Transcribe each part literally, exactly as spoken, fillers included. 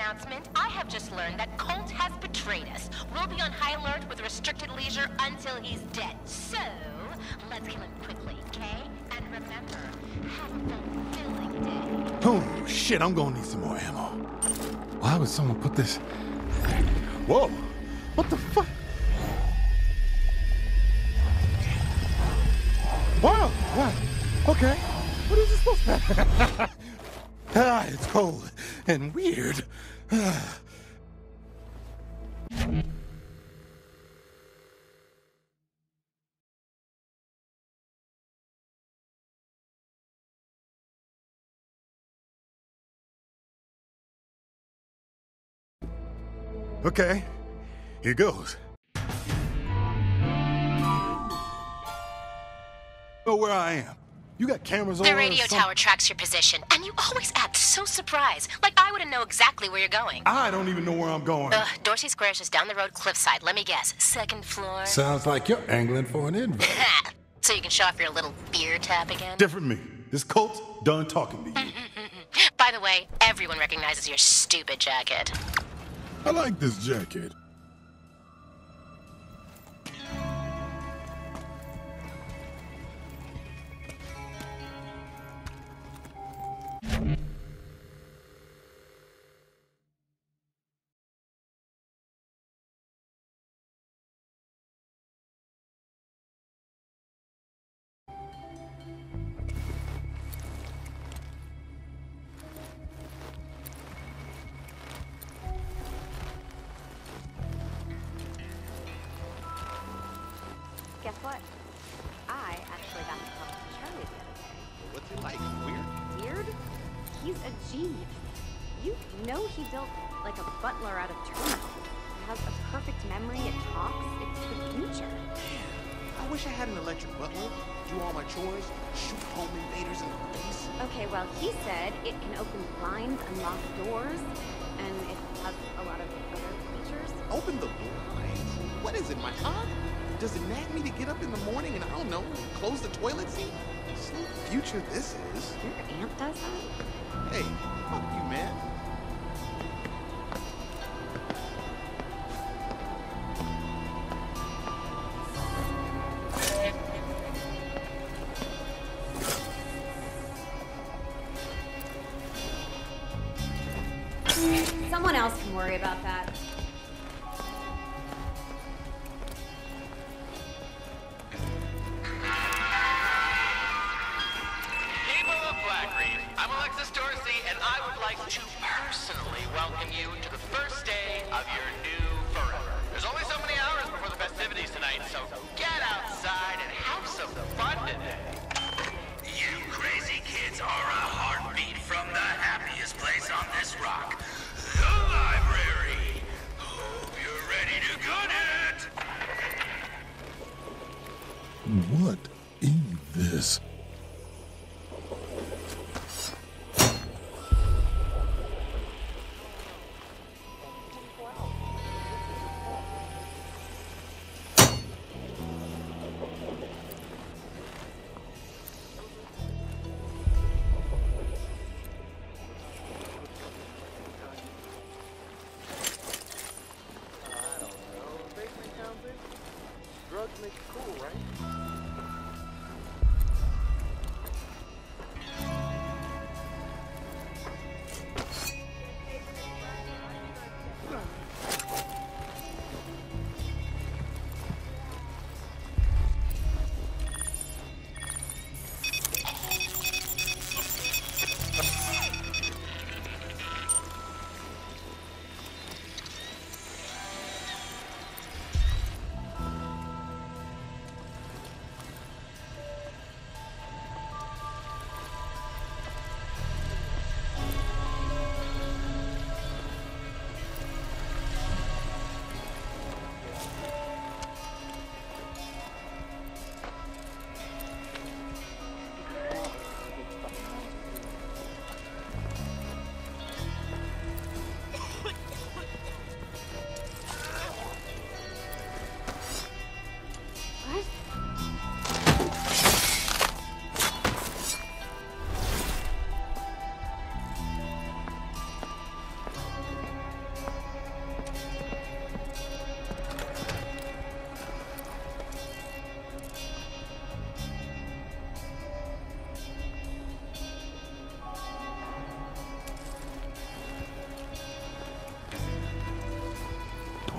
announcement. I have just learned that Colt has betrayed us. We'll be on high alert with restricted leisure until he's dead. So, let's kill him quickly, okay? And remember, have a fulfilling day. Oh, shit, I'm gonna need some more ammo. Why would someone put this... Whoa! What the fuck? Wow! Wow! Okay. What is this supposed to be? Ah, it's cold and weird. Ah. Okay, here goes. Know where I am. You got cameras on? The radio tower tracks your position, and you always act so surprised, like I wouldn't know exactly where you're going. I don't even know where I'm going. Ugh, Dorsey Square is just down the road, cliffside. Let me guess, second floor? Sounds like you're angling for an invite. So you can show off your little beer tap again? Different me. This Colt's done talking to you. By the way, everyone recognizes your stupid jacket. I like this jacket. Guess what? I actually got to talk to Charlie the other day. What's he like? Weird? Weird? He's a genius. You know he built like a butler out of termites. He has a perfect memory, it talks, it's the future. Man, I wish I had an electric butler. Do all my chores, shoot home invaders in the face. Okay, well, he said it can open blinds, unlock doors, and it has a lot of other features. Open the blinds? What is it, my aunt? Does it nag me to get up in the morning and, I don't know, close the toilet seat? So future this is. Your aunt does that? Hey, fuck you, man. Someone else can worry about that. To personally welcome you to the first day of your new forever. There's only so many hours before the festivities tonight, so get outside and have some fun today. You crazy kids are a heartbeat from the happiest place on this rock, the library. Hope you're ready to gun it. What is this? Drugs make it cool, right?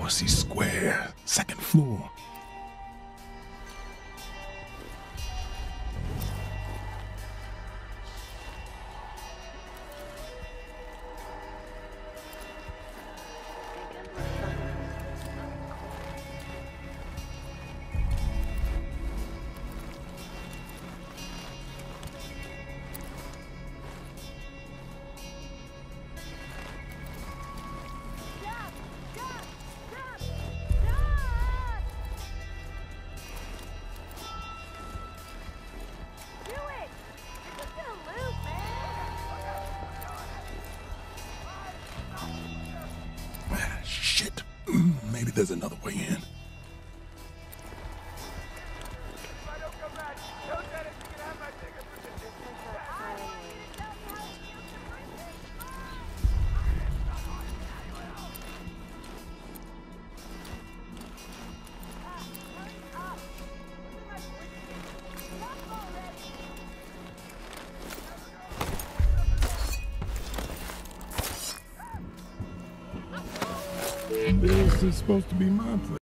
I see square. Second floor. Shit. Maybe there's another way in. This is supposed to be my place.